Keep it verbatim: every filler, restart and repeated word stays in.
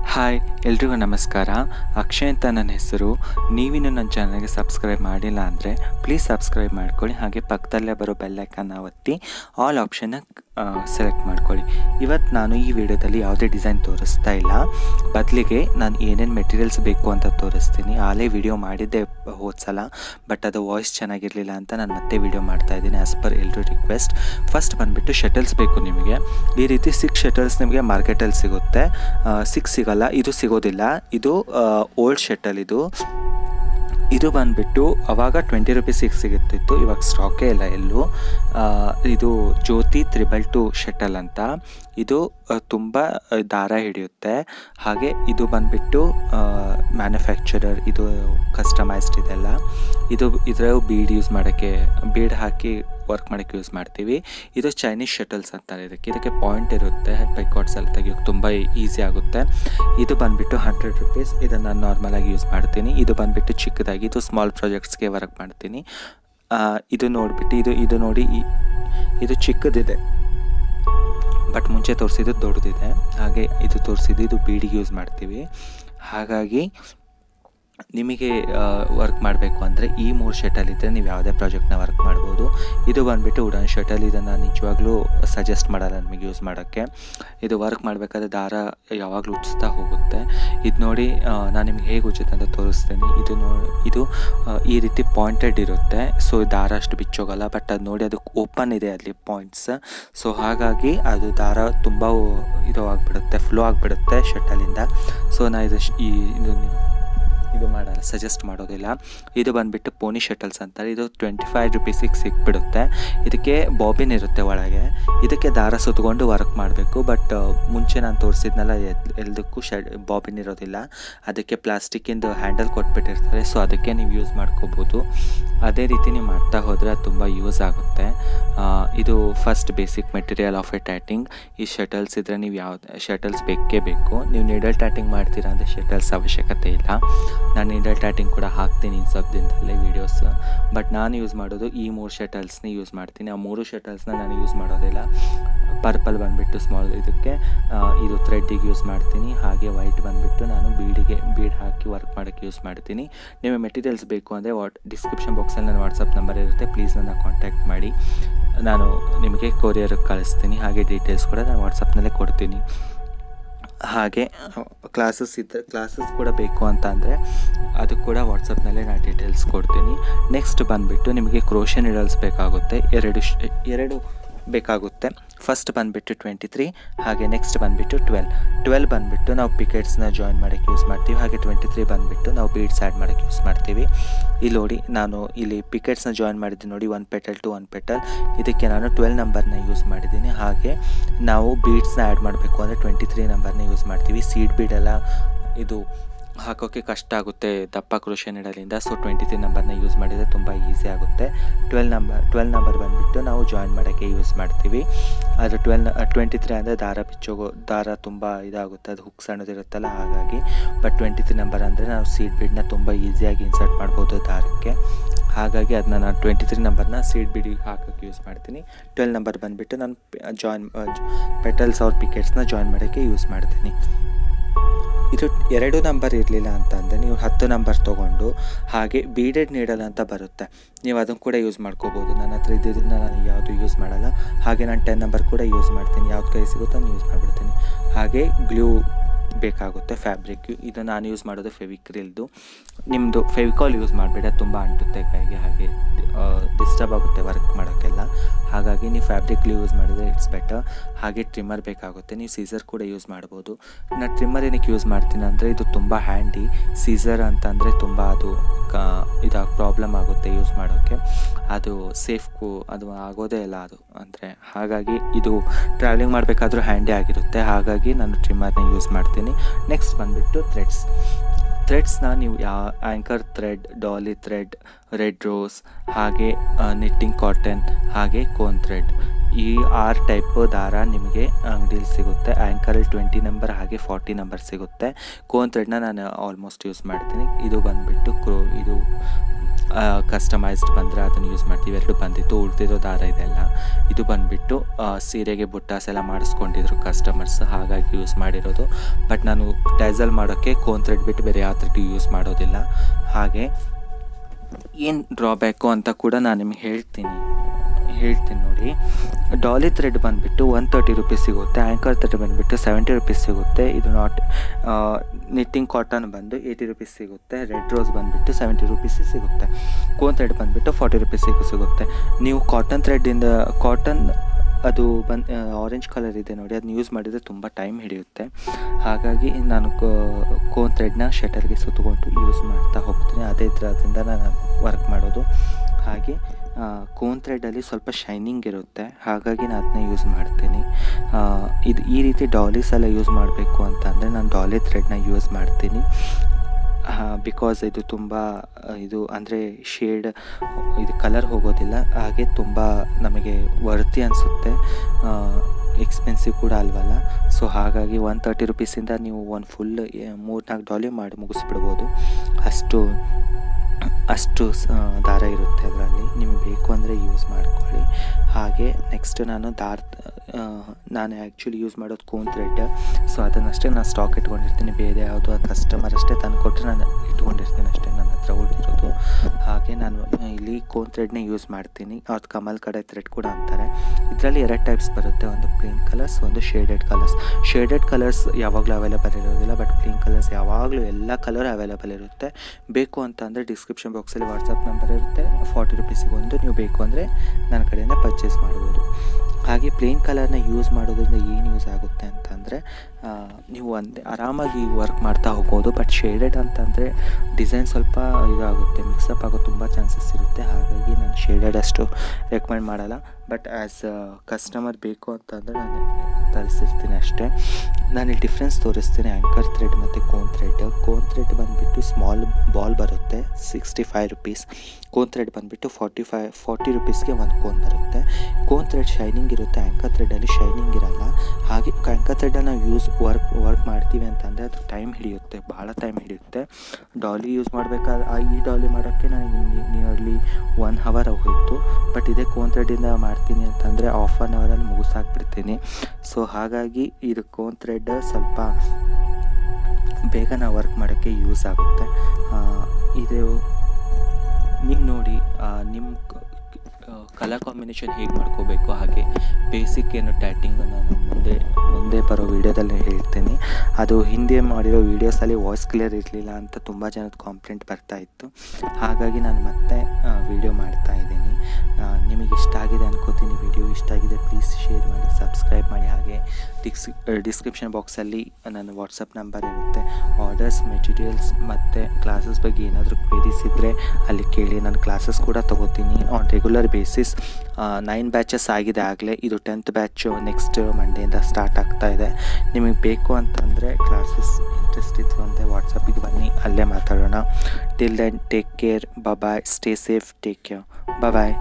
Hi ಎಲ್ರಿಗೂ ನಮಸ್ಕಾರ. ಅಕ್ಷಯ್ ಅಂತ ನನ್ನ ಹೆಸರು. ನೀವಿನ್ನೂ ನನ್ನ ಚಾನಲ್ಗೆ ಸಬ್ಸ್ಕ್ರೈಬ್ ಮಾಡಿಲ್ಲ ಅಂದರೆ ಪ್ಲೀಸ್ ಸಬ್ಸ್ಕ್ರೈಬ್ ಮಾಡ್ಕೊಳ್ಳಿ. ಹಾಗೆ ಪಕ್ಕದಲ್ಲೇ ಬರೋ ಬೆಲ್ಲೈಕನ್ನ ಒತ್ತಿ ಆಲ್ ಆಪ್ಷನ್ನ ಸೆಲೆಕ್ಟ್ ಮಾಡ್ಕೊಳ್ಳಿ. ಇವತ್ತು ನಾನು ಈ ವಿಡಿಯೋದಲ್ಲಿ ಯಾವುದೇ ಡಿಸೈನ್ ತೋರಿಸ್ತಾ ಇಲ್ಲ, ಬದಲಿಗೆ ನಾನು ಏನೇನು ಮೆಟೀರಿಯಲ್ಸ್ ಬೇಕು ಅಂತ ತೋರಿಸ್ತೀನಿ. ಆಲೇ ವಿಡಿಯೋ ಮಾಡಿದ್ದೆ ಹೋದ್ಸಲ, ಬಟ್ ಅದು ವಾಯ್ಸ್ ಚೆನ್ನಾಗಿರಲಿಲ್ಲ ಅಂತ ನಾನು ಮತ್ತೆ ವಿಡಿಯೋ ಮಾಡ್ತಾ ಇದ್ದೀನಿ ಆ್ಯಸ್ ಪರ್ ಎಲ್ಲರೂ ರಿಕ್ವೆಸ್ಟ್. ಫಸ್ಟ್ ಬಂದುಬಿಟ್ಟು ಶಟಲ್ಸ್ ಬೇಕು ನಿಮಗೆ. ಈ ರೀತಿ ಸಿಕ್ಸ್ ಶಟಲ್ಸ್ ನಿಮಗೆ ಮಾರ್ಕೆಟಲ್ಲಿ ಸಿಗುತ್ತೆ. ಸಿಕ್ಸ್ ಸಿಗೋಲ್ಲ, ಇದು ಸಿಗೋದಿಲ್ಲ. ಇದು ಓಲ್ಡ್ ಶಟಲ್. ಇದು ಇದು ಬಂದುಬಿಟ್ಟು ಅವಾಗ ಟ್ವೆಂಟಿ ರುಪೀಸಿಗೆ ಸಿಗುತ್ತಿತ್ತು, ಇವಾಗ ಸ್ಟಾಕೇ ಇಲ್ಲ ಎಲ್ಲೂ. ಇದು ಜ್ಯೋತಿ ತ್ರಿಬಲ್ ಟು ಶಟಲ್ ಅಂತ. ಇದು ತುಂಬ ದಾರ ಹಿಡಿಯುತ್ತೆ. ಹಾಗೆ ಇದು ಬಂದುಬಿಟ್ಟು ಮ್ಯಾನುಫ್ಯಾಕ್ಚರರ್, ಇದು ಕಸ್ಟಮೈಸ್ಡ್ ಇದೆಲ್ಲ. ಇದು ಇದರ ಬೀಡ್ ಯೂಸ್ ಮಾಡೋಕ್ಕೆ, ಬೀಡ್ ಹಾಕಿ ವರ್ಕ್ ಮಾಡೋಕ್ಕೆ ಯೂಸ್ ಮಾಡ್ತೀವಿ. ಇದು ಚೈನೀಸ್ ಶಟಲ್ಸ್ ಅಂತಾರೆ ಇದಕ್ಕೆ. ಇದಕ್ಕೆ ಪಾಯಿಂಟ್ ಇರುತ್ತೆ, ಪೈಕಾಟ್ಸ್ ಎಲ್ಲ ತೆಗಿಯೋಕ್ಕೆ ತುಂಬ ಈಸಿ ಆಗುತ್ತೆ. ಇದು ಬಂದುಬಿಟ್ಟು ಹಂಡ್ರೆಡ್ ರುಪೀಸ್. ಇದನ್ನು ನಾನು ನಾರ್ಮಲಾಗಿ ಯೂಸ್ ಮಾಡ್ತೀನಿ. ಇದು ಬಂದುಬಿಟ್ಟು ಚಿಕ್ಕದಾಗಿ, ಇದು ಸ್ಮಾಲ್ ಪ್ರಾಜೆಕ್ಟ್ಸ್ಗೆ ವರ್ಕ್ ಮಾಡ್ತೀನಿ. ಇದು ನೋಡಿಬಿಟ್ಟು ಇದು ಇದು ನೋಡಿ, ಇದು ಚಿಕ್ಕದಿದೆ ಬಟ್ ಮುಂಚೆ ತೋರಿಸಿದ್ದು ದೊಡ್ಡದಿದೆ. ಹಾಗೆ ಇದು ತೋರಿಸಿದ್ದು ಇದು ಬೀಡಿಗೆ ಯೂಸ್ ಮಾಡ್ತೀವಿ. ಹಾಗಾಗಿ ನಿಮಗೆ ವರ್ಕ್ ಮಾಡಬೇಕು ಅಂದರೆ ಈ ಮೂರು ಶಟಲ್ ಇದ್ದರೆ ನೀವು ಯಾವುದೇ ಪ್ರಾಜೆಕ್ಟ್ನ ವರ್ಕ್ ಮಾಡ್ಬೋದು. ಇದು ಬಂದುಬಿಟ್ಟು ವುಡನ್ ಶಟಲ್. ಇದನ್ನು ನಿಜವಾಗ್ಲೂ ಸಜೆಸ್ಟ್ ಮಾಡಲ್ಲ ನಿಮಗೆ ಯೂಸ್ ಮಾಡೋಕ್ಕೆ. ಇದು ವರ್ಕ್ ಮಾಡಬೇಕಾದ್ರೆ ದಾರ ಯಾವಾಗಲೂ ಉಜ್ಜಿಸ್ತಾ ಹೋಗುತ್ತೆ. ಇದು ನೋಡಿ, ನಾನು ನಿಮ್ಗೆ ಹೇಗೆ ಉಜ್ಜುತ್ತೆ ಅಂತ ತೋರಿಸ್ತೀನಿ. ಇದು ನೋಡಿ, ಇದು ಈ ರೀತಿ ಪಾಯಿಂಟೆಡ್ ಇರುತ್ತೆ. ಸೊ ದಾರ ಅಷ್ಟು ಬಿಚ್ಚೋಗಲ್ಲ, ಬಟ್ ಅದು ನೋಡಿ ಅದು ಓಪನ್ ಇದೆ ಅಲ್ಲಿ ಪಾಯಿಂಟ್ಸ್. ಸೊ ಹಾಗಾಗಿ ಅದು ದಾರ ತುಂಬ ಇದು ಆಗಿಬಿಡುತ್ತೆ, ಫ್ಲೋ ಆಗಿಬಿಡುತ್ತೆ ಶಟಲಿಂದ. ಸೊ ನಾ ಇದು ಈ ಇದು ಇದು ಮಾಡಲ್ಲ, ಸಜೆಸ್ಟ್ ಮಾಡೋದಿಲ್ಲ. ಇದು ಬಂದುಬಿಟ್ಟು ಪೋನಿ ಶಟಲ್ಸ್ ಅಂತಾರೆ. ಇದು ಟ್ವೆಂಟಿ ಫೈವ್ ರುಪೀಸಿಗೆ ಸಿಕ್ಬಿಡುತ್ತೆ. ಇದಕ್ಕೆ ಬಾಬಿನ್ ಇರುತ್ತೆ ಒಳಗೆ. ಇದಕ್ಕೆ ದಾರ ಸುತ್ತಕೊಂಡು ವರ್ಕ್ ಮಾಡಬೇಕು. ಬಟ್ ಮುಂಚೆ ನಾನು ತೋರಿಸಿದ್ನಲ್ಲ ಎಲ್ಲದಕ್ಕೂ ಶೆಡ್ ಬಾಬಿನ್ ಇರೋದಿಲ್ಲ, ಅದಕ್ಕೆ ಪ್ಲಾಸ್ಟಿಕ್ಕಿಂದು ಹ್ಯಾಂಡಲ್ ಕೊಟ್ಬಿಟ್ಟಿರ್ತಾರೆ. ಸೊ ಅದಕ್ಕೆ ನೀವು ಯೂಸ್ ಮಾಡ್ಕೋಬೋದು. ಅದೇ ರೀತಿ ನೀವು ಮಾಡ್ತಾ ಹೋದರೆ ಅದು ತುಂಬ ಯೂಸ್ ಆಗುತ್ತೆ. ಇದು first basic material of a tatting. ಈ ಶಟಲ್ಸ್ ಇದ್ದರೆ ನೀವು ಯಾವ್ದು ಶಟಲ್ಸ್ ಬೇಕೇ ಬೇಕು. ನೀವು ನೀಡಲ್ ಟ್ಯಾಟಿಂಗ್ ಮಾಡ್ತೀರಾ ಅಂದರೆ ಶಟಲ್ಸ್ ಅವಶ್ಯಕತೆ ಇಲ್ಲ. ನಾನು ನೀಡಲ್ ಟ್ಯಾಟಿಂಗ್ ಕೂಡ ಹಾಕ್ತೀನಿ ಇನ್ನು ಸ್ವಲ್ಪ ದಿನದಲ್ಲೇ ವೀಡಿಯೋಸ್. ಬಟ್ ನಾನು ಯೂಸ್ ಮಾಡೋದು ಈ ಮೂರು ಶಟಲ್ಸ್ನೇ ಯೂಸ್ ಮಾಡ್ತೀನಿ. ಆ ಮೂರು ಶಟಲ್ಸ್ನ ನಾನು ಯೂಸ್ ಮಾಡೋದಿಲ್ಲ. ಪರ್ಪಲ್ ಬಂದುಬಿಟ್ಟು ಸ್ಮಾಲ್ ಇದಕ್ಕೆ, ಇದು ಥ್ರೆಡ್ಡಿಗೆ ಯೂಸ್ ಮಾಡ್ತೀನಿ. ಹಾಗೆ ವೈಟ್ ಬಂದುಬಿಟ್ಟು ನಾನು ಬೀಡಿಗೆ ಬೀಡ್ ಹಾಕಿ ವರ್ಕ್ ಮಾಡೋಕ್ಕೆ ಯೂಸ್ ಮಾಡ್ತೀನಿ. ನಿಮಗೆ ಮೆಟೀರಿಯಲ್ಸ್ ಬೇಕು ಅಂದರೆ ವಾಟ್ ಡಿಸ್ಕ್ರಿಪ್ಷನ್ ಬಾಕ್ಸಲ್ಲಿ ನನ್ನ ವಾಟ್ಸಪ್ ನಂಬರ್ ಇರುತ್ತೆ, ಪ್ಲೀಸ್ ನನ್ನ ಕಾಂಟ್ಯಾಕ್ಟ್ ಮಾಡಿ. ನಾನು ನಿಮಗೆ ಕೊರಿಯರ್ಗೆ ಕಳಿಸ್ತೀನಿ. ಹಾಗೆ ಡೀಟೇಲ್ಸ್ ಕೂಡ ನಾನು ವಾಟ್ಸಪ್ನಲ್ಲೇ ಕೊಡ್ತೀನಿ. ಹಾಗೆ ಕ್ಲಾಸಸ್ ಇದ್ದರೆ ಕ್ಲಾಸಸ್ ಕೂಡ ಬೇಕು ಅಂತ ಅಂದರೆ ಅದು ಕೂಡ ವಾಟ್ಸಪ್ನಲ್ಲೇ ನಾನು ಡೀಟೇಲ್ಸ್ ಕೊಡ್ತೀನಿ. ನೆಕ್ಸ್ಟ್ ಬಂದುಬಿಟ್ಟು ನಿಮಗೆ ಕ್ರೋಶೆ ನೀಡಲ್ಸ್ ಬೇಕಾಗುತ್ತೆ. ಎರಡು ಎರಡು ಬೇಕಾಗುತ್ತೆ. ಫಸ್ಟ್ ಬಂದುಬಿಟ್ಟು ಟ್ವೆಂಟಿ ತ್ರೀ, ಹಾಗೆ ನೆಕ್ಸ್ಟ್ ಬಂದುಬಿಟ್ಟು ಟ್ವೆಲ್. ಟ್ವೆಲ್ ಬಂದುಬಿಟ್ಟು ನಾವು ಪಿಕೆಟ್ಸ್ನ ಜಾಯಿನ್ ಮಾಡೋಕ್ಕೆ ಯೂಸ್ ಮಾಡ್ತೀವಿ. ಹಾಗೆ ಟ್ವೆಂಟಿ ತ್ರೀ ಬಂದುಬಿಟ್ಟು ನಾವು ಬೀಡ್ಸ್ ಆ್ಯಡ್ ಮಾಡೋಕ್ಕೆ ಯೂಸ್ ಮಾಡ್ತೀವಿ. ಇಲ್ಲಿ ನೋಡಿ, ನಾನು ಇಲ್ಲಿ ಪಿಕೆಟ್ಸ್ನ ಜಾಯಿನ್ ಮಾಡಿದ್ದೀನಿ ನೋಡಿ, one petal to one petal. ಇದಕ್ಕೆ ನಾನು ಟ್ವೆಲ್ ನಂಬರ್ನ ಯೂಸ್ ಮಾಡಿದ್ದೀನಿ. ಹಾಗೆ ನಾವು ಬೀಡ್ಸ್ನ ಆ್ಯಡ್ ಮಾಡಬೇಕು ಅಂದರೆ ಟ್ವೆಂಟಿ ತ್ರೀ ನಂಬರ್ನ ಯೂಸ್ ಮಾಡ್ತೀವಿ. ಸೀಡ್ ಬೀಡೆಲ್ಲ ಇದು ಹಾಕೋಕ್ಕೆ ಕಷ್ಟ ಆಗುತ್ತೆ ದಪ್ಪ ಕ್ರೋಶೆ ನೀಡಲಿಂದ. ಸೊ ಟ್ವೆಂಟಿ ತ್ರೀ ನಂಬರ್ನ ಯೂಸ್ ಮಾಡಿದರೆ ತುಂಬ ಈಸಿ ಆಗುತ್ತೆ. ಟ್ವೆಲ್ ನಂಬರ್ ಟ್ವೆಲ್ ನಂಬರ್ ಬಂದುಬಿಟ್ಟು ನಾವು ಜಾಯಿನ್ ಮಾಡೋಕ್ಕೆ ಯೂಸ್ ಮಾಡ್ತೀವಿ. ಅದು ಟ್ವೆಲ್ ಟ್ವೆಂಟಿ ತ್ರೀ ಅಂದರೆ ದಾರ ಬಿಚ್ಚೋಗೋ ದಾರ ತುಂಬ ಇದಾಗುತ್ತೆ, ಅದು ಹುಕ್ ಸಣ್ಣದಿರುತ್ತಲ್ಲ ಹಾಗಾಗಿ. ಬಟ್ ಟ್ವೆಂಟಿ ತ್ರೀ ನಂಬರ್ ಅಂದರೆ ನಾವು ಸೀಡ್ ಬೀಡನ್ನ ತುಂಬ ಈಸಿಯಾಗಿ ಇನ್ಸರ್ಟ್ ಮಾಡ್ಬೋದು ದಾರಕ್ಕೆ. ಹಾಗಾಗಿ ಅದನ್ನ ನಾನು ಟ್ವೆಂಟಿ ತ್ರೀ ನಂಬರ್ನ ಸೀಡ್ ಬೀಡಿಗೆ ಹಾಕೋಕ್ಕೆ ಯೂಸ್ ಮಾಡ್ತೀನಿ. ಟ್ವೆಲ್ ನಂಬರ್ ಬಂದುಬಿಟ್ಟು ನಾನು ಜಾಯಿನ್ ಪೆಟಲ್ಸ್ ಅವ್ರ ಪಿಕೆಟ್ಸ್ನ ಜಾಯಿನ್ ಮಾಡೋಕ್ಕೆ ಯೂಸ್ ಮಾಡ್ತೀನಿ. ಇದು ಎರಡು ನಂಬರ್ ಇರಲಿಲ್ಲ ಅಂತಂದರೆ ನೀವು ಹತ್ತು ನಂಬರ್ ತೊಗೊಂಡು ಹಾಗೆ ಬೀಡೆಡ್ ನೀಡಲ್ ಅಂತ ಬರುತ್ತೆ, ನೀವು ಅದನ್ನು ಕೂಡ ಯೂಸ್ ಮಾಡ್ಕೋಬೋದು. ನನ್ನ ಹತ್ರ ಇದ್ದಿದ್ದರಿಂದ ನಾನು ಯಾವುದು ಯೂಸ್ ಮಾಡಲ್ಲ. ಹಾಗೆ ನಾನು ಟೆನ್ ನಂಬರ್ ಕೂಡ ಯೂಸ್ ಮಾಡ್ತೀನಿ. ಯಾವ್ದು ಕೈ ಸಿಗುತ್ತೋ ನಾನು ಯೂಸ್ ಮಾಡಿಬಿಡ್ತೀನಿ. ಹಾಗೆ ಗ್ಲೂ ಬೇಕಾಗುತ್ತೆ, ಫ್ಯಾಬ್ರಿಕ್. ಇದು ನಾನು ಯೂಸ್ ಮಾಡೋದು ಫೆವಿಕ್ರಿಲ್ದು. ನಿಮ್ಮದು ಫೆವಿಕಾಲ್ ಯೂಸ್ ಮಾಡಬೇಡ, ತುಂಬ ಅಂಟುತ್ತೆ ಕೈಗೆ, ಹಾಗೆ ಡಿಸ್ಟರ್ಬ್ ಆಗುತ್ತೆ ವರ್ಕ್ ಮಾಡೋಕ್ಕೆಲ್ಲ. ಹಾಗಾಗಿ ನೀವು ಫ್ಯಾಬ್ರಿಕ್ ಗ್ಲೂ ಯೂಸ್ ಮಾಡಿದರೆ ಇಟ್ಸ್ ಬೆಟರ್. ಹಾಗೆ ಟ್ರಿಮ್ಮರ್ ಬೇಕಾಗುತ್ತೆ, ನೀವು ಸೀಸರ್ ಕೂಡ ಯೂಸ್ ಮಾಡ್ಬೋದು. ನಾನು ಟ್ರಿಮ್ಮರ್ ಏನಕ್ಕೆ ಯೂಸ್ ಮಾಡ್ತೀನಿ ಅಂದರೆ ಇದು ತುಂಬ ಹ್ಯಾಂಡಿ. ಸೀಸರ್ ಅಂತಂದರೆ ತುಂಬ ಅದು ಕ ಇದಾಗ ಪ್ರಾಬ್ಲಮ್ ಆಗುತ್ತೆ ಯೂಸ್ ಮಾಡೋಕ್ಕೆ, ಅದು ಸೇಫ್ಗೂ ಅದು ಆಗೋದೇ ಇಲ್ಲ ಅದು ಅಂದರೆ. ಹಾಗಾಗಿ ಇದು ಟ್ರಾವೆಲಿಂಗ್ ಮಾಡಬೇಕಾದ್ರೂ ಹ್ಯಾಂಡಿ ಆಗಿರುತ್ತೆ. ಹಾಗಾಗಿ ನಾನು ಟ್ರಿಮ್ಮರ್ನ ಯೂಸ್ ಮಾಡ್ತೀನಿ. ನೆಕ್ಸ್ಟ್ ಬಂದುಬಿಟ್ಟು ಥ್ರೆಡ್ಸ್. ಥ್ರೆಡ್ಸ್ನ ನೀವು ಯಾವ Anchor thread, Dolly thread, Red Rose, ಹಾಗೆ ನಿಟ್ಟಿಂಗ್ ಕಾಟನ್, ಹಾಗೆ ಕೋನ್ ಥ್ರೆಡ್, ಈ ಆರು ಟೈಪ್ ದಾರ ನಿಮಗೆ ಅಂಗಡಿಯಲ್ಲಿ ಸಿಗುತ್ತೆ. ಆ್ಯಂಕರಲ್ಲಿ ಟ್ವೆಂಟಿ ನಂಬರ್ ಹಾಗೆ ಫಾರ್ಟಿ ನಂಬರ್ ಸಿಗುತ್ತೆ. ಕೋನ್ ಥ್ರೆಡ್ನ ನಾನು ಆಲ್ಮೋಸ್ಟ್ ಯೂಸ್ ಮಾಡ್ತೀನಿ. ಇದು ಬಂದುಬಿಟ್ಟು ಕ್ರೋ ಇದು ಕಸ್ಟಮೈಸ್ಡ್ ಬಂದರೆ ಅದನ್ನು ಯೂಸ್ ಮಾಡ್ತೀವಿ. ಎರಡು ಬಂದಿತ್ತು, ಉಳಿದಿರೋ ದಾರ ಇದೆಲ್ಲ. ಇದು ಬಂದುಬಿಟ್ಟು ಸೀರೆಗೆ ಬುಟ್ಟಾಸ್ ಎಲ್ಲ ಮಾಡಿಸ್ಕೊಂಡಿದ್ರು ಕಸ್ಟಮರ್ಸ್, ಹಾಗಾಗಿ ಯೂಸ್ ಮಾಡಿರೋದು. ಬಟ್ ನಾನು ಟೈಸಲ್ ಮಾಡೋಕ್ಕೆ ಕೋನ್ ಥ್ರೆಡ್ ಬಿಟ್ಟು ಬೇರೆ ಯಾವ ಥ್ರೆಡ್ ಯೂಸ್ ಮಾಡೋದಿಲ್ಲ. ಹಾಗೆ ಏನು ಡ್ರಾಬ್ಯಾಕು ಅಂತ ಕೂಡ ನಾನು ನಿಮಗೆ ಹೇಳ್ತೀನಿ ಹೇಳ್ತೀನಿ ನೋಡಿ. ಡಾಲಿ ಥ್ರೆಡ್ ಬಂದುಬಿಟ್ಟು ಒನ್ ತರ್ಟಿ ರುಪೀಸ್ ಸಿಗುತ್ತೆ. ಆ್ಯಂಕರ್ ಥ್ರೆಡ್ ಬಂದುಬಿಟ್ಟು ಸೆವೆಂಟಿ ರುಪೀಸ್ ಸಿಗುತ್ತೆ. ಇದು ನಾಟ್ ನಿಟ್ಟಿಂಗ್ ಕಾಟನ್ ಬಂದು ಏಯ್ಟಿ ರುಪೀಸ್ ಸಿಗುತ್ತೆ. ರೆಡ್ ರೋಸ್ ಬಂದುಬಿಟ್ಟು ಸೆವೆಂಟಿ ರುಪೀಸ್ ಸಿಗುತ್ತೆ. ಕೋನ್ ಥ್ರೆಡ್ ಬಂದುಬಿಟ್ಟು ಫಾರ್ಟಿ ರುಪೀಸಿಗೂ ಸಿಗುತ್ತೆ. ನೀವು ಕಾಟನ್ ಥ್ರೆಡ್ಡಿಂದ ಕಾಟನ್ ಅದು ಬಂದು ಆರೆಂಜ್ ಕಲರ್ ಇದೆ ನೋಡಿ, ಅದನ್ನ ಯೂಸ್ ಮಾಡಿದರೆ ತುಂಬ ಟೈಮ್ ಹಿಡಿಯುತ್ತೆ. ಹಾಗಾಗಿ ನಾನು ಕೋನ್ ಥ್ರೆಡ್ನ ಶಟರ್ಗೆ ಸುತ್ತಕೊಂಡು ಯೂಸ್ ಮಾಡ್ತಾ ಹೋಗ್ತೀನಿ. ಅದೇ ಥರದಿಂದ ನಾನು ವರ್ಕ್ ಮಾಡೋದು. ಹಾಗೆ ಕೋನ್ ಥ್ರೆಡ್ಡಲ್ಲಿ ಸ್ವಲ್ಪ ಶೈನಿಂಗ್ ಇರುತ್ತೆ, ಹಾಗಾಗಿ ನಾನು ಅದನ್ನ ಯೂಸ್ ಮಾಡ್ತೀನಿ. ಇದು ಈ ರೀತಿ ಡಾಲೀಸ್ ಎಲ್ಲ ಯೂಸ್ ಮಾಡಬೇಕು ಅಂತಂದರೆ ನಾನು ಡಾಲಿ ಥ್ರೆಡ್ನ ಯೂಸ್ ಮಾಡ್ತೀನಿ. ಬಿಕಾಸ್ ಇದು ತುಂಬ ಇದು ಅಂದರೆ ಶೇಡ್ ಇದು ಕಲರ್ ಹೋಗೋದಿಲ್ಲ, ಹಾಗೆ ತುಂಬ ನಮಗೆ ವರ್ತಿ ಅನಿಸುತ್ತೆ, ಎಕ್ಸ್ಪೆನ್ಸಿವ್ ಕೂಡ ಅಲ್ವಲ್ಲ. ಸೊ ಹಾಗಾಗಿ ಒನ್ ತರ್ಟಿ ರುಪೀಸಿಂದ ನೀವು ಒಂದು ಫುಲ್ ಮೂರು ನಾಲ್ಕು ಡಾಲಿ ಮಾಡಿ ಮುಗಿಸ್ಬಿಡ್ಬೋದು. ಅಷ್ಟು ಅಷ್ಟು ದಾರ ಇರುತ್ತೆ ಅದರಲ್ಲಿ. ನಿಮಗೆ ಬೇಕು ಅಂದರೆ ಯೂಸ್ ಮಾಡ್ಕೊಳ್ಳಿ. ಹಾಗೆ ನೆಕ್ಸ್ಟ್ ನಾನು ದಾರ ನಾನು ಆ್ಯಕ್ಚುಲಿ ಯೂಸ್ ಮಾಡೋದು ಕೋನ್ ಥ್ರೆಡ್. ಸೊ ಅದನ್ನಷ್ಟೇ ನಾನು ಸ್ಟಾಕ್ ಇಟ್ಕೊಂಡಿರ್ತೀನಿ. ಬೇರೆ ಯಾವುದೋ ಕಸ್ಟಮರ್ ಅಷ್ಟೇ ತಂದು ಕೊಟ್ಟರೆ ನಾನು ಇಟ್ಕೊಂಡಿರ್ತೀನಿ ಅಷ್ಟೇ, ನನ್ನ ಹತ್ರ ಉಳಿದಿರೋದು. ಹಾಗೆ ನಾನು ಇಲ್ಲಿ ಕೋನ್ ಥ್ರೆಡ್ನೇ ಯೂಸ್ ಮಾಡ್ತೀನಿ. ಅವ್ರು ಕಮಲ್ ಕಡೆ ಥ್ರೆಡ್ ಕೂಡ ಅಂತಾರೆ. ಇದರಲ್ಲಿ ಎರಡು ಟೈಪ್ಸ್ ಬರುತ್ತೆ, ಒಂದು ಪ್ಲೇನ್ ಕಲರ್ಸ್, ಒಂದು ಶೇಡೆಡ್ ಕಲರ್ಸ್. ಶೇಡೆಡ್ ಕಲರ್ಸ್ ಯಾವಾಗಲೂ ಅವೈಲೇಬಲ್ ಇರೋದಿಲ್ಲ, ಬಟ್ ಪ್ಲೇನ್ ಕಲರ್ಸ್ ಯಾವಾಗಲೂ ಎಲ್ಲ ಕಲರ್ ಅವೈಲೇಬಲ್ ಇರುತ್ತೆ. ಬೇಕು ಅಂತ ಅಂದರೆ ಡಿಸ್ಕ್ರಿಪ್ಷನ್ ಬಾಕ್ಸಲ್ಲಿ ವಾಟ್ಸಪ್ ನಂಬರ್ ಇರುತ್ತೆ. ಫಾರ್ಟಿ ರುಪೀಸಿಗೆ ಒಂದು ನೀವು ಬೇಕು ಅಂದರೆ ನನ್ನ ಕಡೆಯಿಂದ ಪರ್ಚೇಸ್ ಮಾಡ್ಬೋದು. ಹಾಗೆ ಪ್ಲೇನ್ ಕಲರ್ನ ಯೂಸ್ ಮಾಡೋದ್ರಿಂದ ಏನು ಯೂಸ್ ಆಗುತ್ತೆ ಅಂತಂದರೆ ನೀವು ಒಂದೇ ಆರಾಮಾಗಿ ವರ್ಕ್ ಮಾಡ್ತಾ ಹೋಗ್ಬೋದು. ಬಟ್ ಶೇಡೆಡ್ ಅಂತಂದರೆ ಡಿಸೈನ್ ಸ್ವಲ್ಪ ಇದಾಗುತ್ತೆ, ಮಿಕ್ಸಪ್ ಆಗೋ ತುಂಬ ಚಾನ್ಸಸ್ ಇರುತ್ತೆ. ಹಾಗಾಗಿ ನಾನು ಶೇಡೆಡ್ ಅಷ್ಟು ರೆಕಮೆಂಡ್ ಮಾಡಲ್ಲ. ಬಟ್ ಆ್ಯಸ್ ಕಸ್ಟಮರ್ ಬೇಕು ಅಂತಂದರೆ ನಾನು ತರಿಸಿರ್ತೀನಿ ಅಷ್ಟೇ. ನಾನು ಇಲ್ಲಿ ಡಿಫ್ರೆನ್ಸ್ ತೋರಿಸ್ತೀನಿ ಆ್ಯಂಕರ್ ಥ್ರೆಡ್ ಮತ್ತು ಕೋನ್ ಥ್ರೆಡ್. ಕೋನ್ ಥ್ರೆಡ್ ಬಂದುಬಿಟ್ಟು ಸ್ಮಾಲ್ ಬಾಲ್ ಬರುತ್ತೆ, sixty five rupees. Cone thread ಬಂದುಬಿಟ್ಟು ಫಾರ್ಟಿ ಫೈ ಫಾರ್ಟಿ ರುಪೀಸ್ಗೆ ಒಂದು ಕೋನ್ ಬರುತ್ತೆ. ಕೋನ್ ಥ್ರೆಡ್ ಶೈನಿಂಗ್ ಇರುತ್ತೆ, ಆ್ಯಂಕರ್ ಥ್ರೆಡ್ಡಲ್ಲಿ ಶೈನಿಂಗ್ ಇರಲ್ಲ. ಹಾಗೆ ಆ್ಯಂಕರ್ ಥ್ರೆಡ್ಡನ್ನು ನಾವು ಯೂಸ್ ವರ್ಕ್ ವರ್ಕ್ ಮಾಡ್ತೀವಿ ಅಂತಂದರೆ ಅದು ಟೈಮ್ ಹಿಡಿಯುತ್ತೆ, ಭಾಳ ಟೈಮ್ ಹಿಡಿಯುತ್ತೆ. ಡಾಲಿ ಯೂಸ್ ಮಾಡಬೇಕಾದ್ರೆ ಆ ಈ ಡಾಲಿ ಮಾಡೋಕ್ಕೆ ನನಗೆ ನಿಯರ್ಲಿ ಒನ್ ಹವರ್ ಹೋಯಿತು. ಬಟ್ ಇದೇ ಕೋನ್ ಥ್ರೆಡ್ಡಿಂದ ಮಾಡ್ತೀನಿ ಅಂತಂದರೆ ಹಾಫ್ ಆನ್ ಅವರಲ್ಲಿ ಮುಗಿಸಾಕ್ಬಿಡ್ತೀನಿ. ಸೊ ಹಾಗಾಗಿ ಇದು ಕೋನ್ ಥ್ರೆಡ್ ಸ್ವಲ್ಪ ಬೇಗ ನಾವು ವರ್ಕ್ ಮಾಡೋಕ್ಕೆ ಯೂಸ್ ಆಗುತ್ತೆ. ಇದು ನೀವು ನೋಡಿ ನಿಮ್ಮ ಕಲರ್ ಕಾಂಬಿನೇಷನ್ ಹೇಗೆ ಮಾಡ್ಕೋಬೇಕು, ಹಾಗೆ ಬೇಸಿಕ್ ಏನು ಟ್ಯಾಟಿಂಗ್ ನಾನು ಮುಂದೆ ಮುಂದೆ ಬರೋ ವೀಡಿಯೋದಲ್ಲಿ ಹೇಳ್ತೀನಿ. ಅದು ಹಿಂದೆ ಮಾಡಿರೋ ವೀಡಿಯೋಸಲ್ಲಿ ವಾಯ್ಸ್ ಕ್ಲಿಯರ್ ಇರಲಿಲ್ಲ ಅಂತ ತುಂಬ ಜನದ ಕಾಂಪ್ಲೇಂಟ್ ಬರ್ತಾಯಿತ್ತು. ಹಾಗಾಗಿ ನಾನು ಮತ್ತೆ ವೀಡಿಯೋ ಮಾಡ್ತಾ ಇದ್ದೀನಿ. ನಿಮಗೆ ಇಷ್ಟ ಆಗಿದೆ ಅನ್ಕೋತೀನಿ. ವಿಡಿಯೋ ಇಷ್ಟ ಆಗಿದೆ ಪ್ಲೀಸ್ ಶೇರ್ ಮಾಡಿ, ಸಬ್ಸ್ಕ್ರೈಬ್ ಮಾಡಿ. ಹಾಗೆ ಡಿಸ್ ಡಿಸ್ಕ್ರಿಪ್ಷನ್ ಬಾಕ್ಸಲ್ಲಿ ನನ್ನ ವಾಟ್ಸಪ್ ನಂಬರ್ ಇರುತ್ತೆ. ಆರ್ಡರ್ಸ್, ಮೆಟೀರಿಯಲ್ಸ್ ಮತ್ತು ಕ್ಲಾಸಸ್ ಬಗ್ಗೆ ಏನಾದರೂ ಕ್ವೇರೀಸ್ ಇದ್ದರೆ ಅಲ್ಲಿ ಕೇಳಿ. ನಾನು ಕ್ಲಾಸಸ್ ಕೂಡ ತೊಗೋತೀನಿ on regular basis. Nine batches ಆಗಿದೆ ಆಗಲೇ, ಇದು ಟೆಂತ್ ಬ್ಯಾಚು ನೆಕ್ಸ್ಟ್ ಮಂಡೆಯಿಂದ ಸ್ಟಾರ್ಟ್ ಆಗ್ತಾ ಇದೆ. ನಿಮಗೆ ಬೇಕು ಅಂತಂದರೆ ಕ್ಲಾಸಸ್ ಇಂಟ್ರೆಸ್ಟ್ ಇತ್ತು ಅಂದರೆ ವಾಟ್ಸಪ್ಪಿಗೆ ಬನ್ನಿ, ಅಲ್ಲೇ ಮಾತಾಡೋಣ. Till then take care, bye, stay safe, take care, ಬಾಯ್.